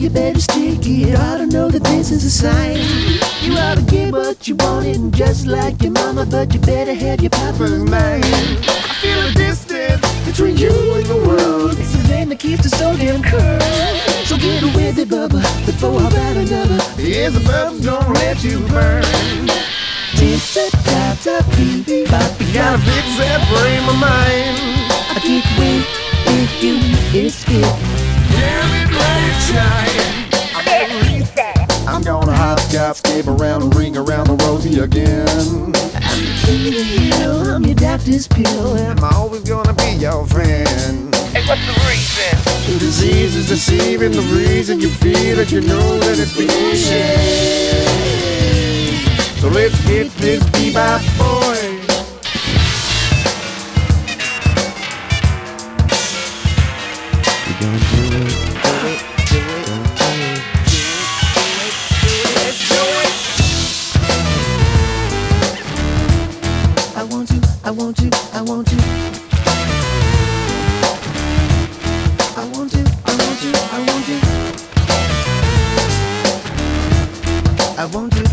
you better stick it. Ought to know that this is a sign. You ought to get what you wanted, and just like your mama, but you better have your papa's mind. I feel a distance between you and the world. It's the thing that keeps us so damn curled. So get with it, Bubba, before I bite another. Yes, the bubba's gonna let you burn. Tick-tock-tock-tock-beep-bop. You gotta fix that frame of mind. I get with you, it's good. Damn it, let it shine. I'm gonna hopscotch, skip around and ring around the rosy again. I'm the king of the hill, I'm your doctor's pill. I'm always gonna be your friend. Hey, what's the reason? The disease is deceiving, the reason you feel it, you know that it's bullshit. So let's get this bebop boy. We're gonna do it, do it, do it, do it, let's do it. I want you, I want you, I want you. I want you, I want you, I want you. I want you.